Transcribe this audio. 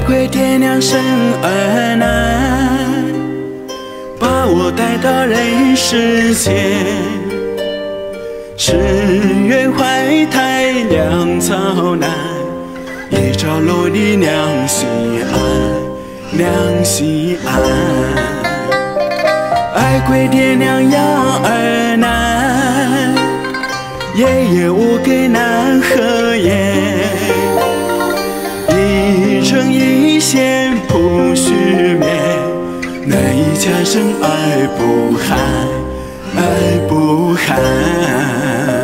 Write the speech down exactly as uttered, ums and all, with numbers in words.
回爹娘生儿男，把我带到人世间。十月怀胎两草难，一朝落地两心安，两心安。爱归爹娘养儿男，爷爷我给难何言？一针一线不须眠，难以强生爱不寒，爱不寒。